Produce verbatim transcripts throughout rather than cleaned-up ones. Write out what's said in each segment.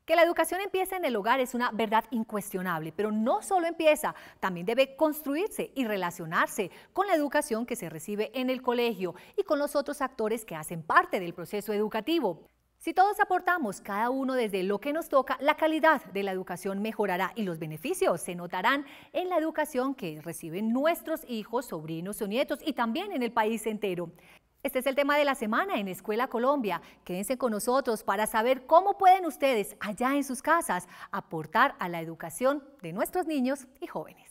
Que la educación empiece en el hogar es una verdad incuestionable, pero no solo empieza, también debe construirse y relacionarse con la educación que se recibe en el colegio y con los otros actores que hacen parte del proceso educativo. Si todos aportamos, cada uno desde lo que nos toca, la calidad de la educación mejorará y los beneficios se notarán en la educación que reciben nuestros hijos, sobrinos o nietos y también en el país entero. Este es el tema de la semana en Escuela Colombia. Quédense con nosotros para saber cómo pueden ustedes, allá en sus casas, aportar a la educación de nuestros niños y jóvenes.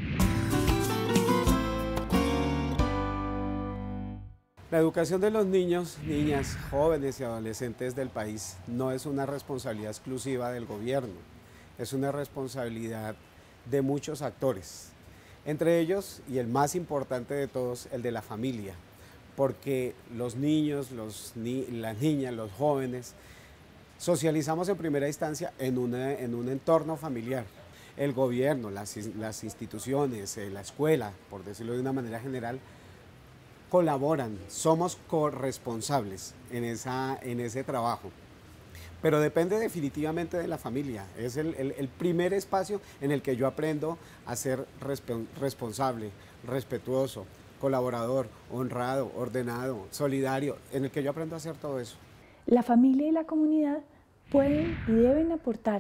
La educación de los niños, niñas, jóvenes y adolescentes del país no es una responsabilidad exclusiva del gobierno, es una responsabilidad de muchos actores, entre ellos, y el más importante de todos, el de la familia, porque los niños, los ni las niñas, los jóvenes, socializamos en primera instancia en, una, en un entorno familiar. El gobierno, las, las instituciones, la escuela, por decirlo de una manera general, colaboran, somos corresponsables en, esa, en ese trabajo. Pero depende definitivamente de la familia, es el, el, el primer espacio en el que yo aprendo a ser responsable, respetuoso, colaborador, honrado, ordenado, solidario, en el que yo aprendo a hacer todo eso. La familia y la comunidad pueden y deben aportar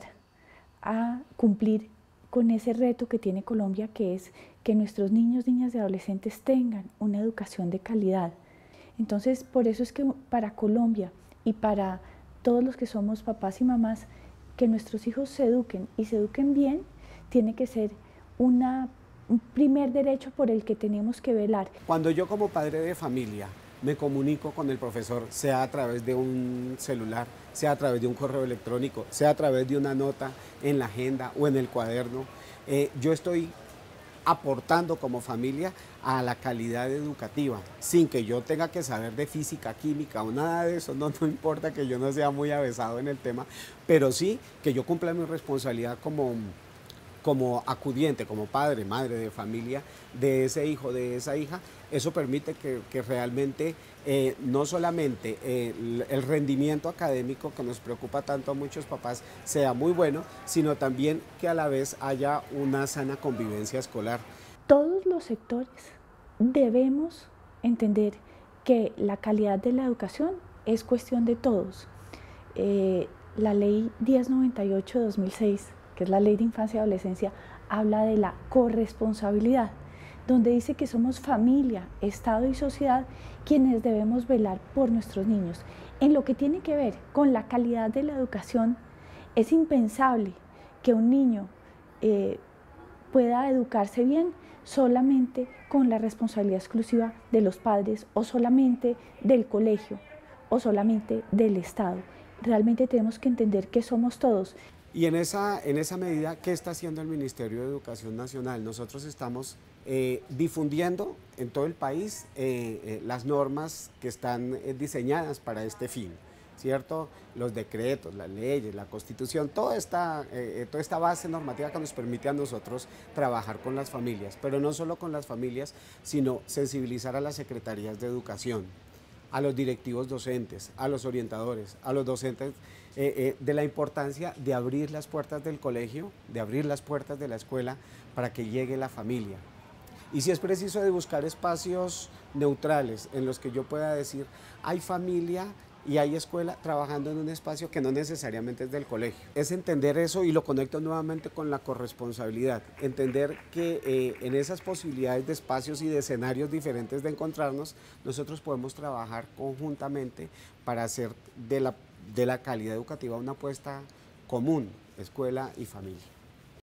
a cumplir con ese reto que tiene Colombia, que es que nuestros niños, niñas y adolescentes tengan una educación de calidad. Entonces, por eso es que para Colombia y para todos los que somos papás y mamás, que nuestros hijos se eduquen y se eduquen bien, tiene que ser una, un primer derecho por el que tenemos que velar. Cuando yo como padre de familia me comunico con el profesor, sea a través de un celular, sea a través de un correo electrónico, sea a través de una nota en la agenda o en el cuaderno, eh, yo estoy aportando como familia a la calidad educativa, sin que yo tenga que saber de física, química o nada de eso, no, no importa que yo no sea muy avesado en el tema, pero sí que yo cumpla mi responsabilidad como, como acudiente, como padre, madre de familia de ese hijo, de esa hija. Eso permite que, que realmente eh, no solamente eh, el, el rendimiento académico que nos preocupa tanto a muchos papás sea muy bueno, sino también que a la vez haya una sana convivencia escolar. Todos los sectores debemos entender que la calidad de la educación es cuestión de todos. Eh, la ley diez noventa y ocho de dos mil seis, que es la ley de infancia y adolescencia, habla de la corresponsabilidad, donde dice que somos familia, Estado y sociedad quienes debemos velar por nuestros niños. En lo que tiene que ver con la calidad de la educación, es impensable que un niño eh, pueda educarse bien solamente con la responsabilidad exclusiva de los padres o solamente del colegio o solamente del Estado. Realmente tenemos que entender que somos todos. Y en esa, en esa medida, ¿qué está haciendo el Ministerio de Educación Nacional? Nosotros estamos eh, difundiendo en todo el país eh, eh, las normas que están eh, diseñadas para este fin, ¿cierto? Los decretos, las leyes, la Constitución, toda esta, eh, toda esta base normativa que nos permite a nosotros trabajar con las familias, pero no solo con las familias, sino sensibilizar a las secretarías de educación, a los directivos docentes, a los orientadores, a los docentes, eh, eh, de la importancia de abrir las puertas del colegio, de abrir las puertas de la escuela para que llegue la familia. Y si es preciso, de buscar espacios neutrales en los que yo pueda decir, hay familia y hay escuela trabajando en un espacio que no necesariamente es del colegio. Es entender eso y lo conecto nuevamente con la corresponsabilidad, entender que eh, en esas posibilidades de espacios y de escenarios diferentes de encontrarnos, nosotros podemos trabajar conjuntamente para hacer de la, de la calidad educativa una apuesta común, escuela y familia.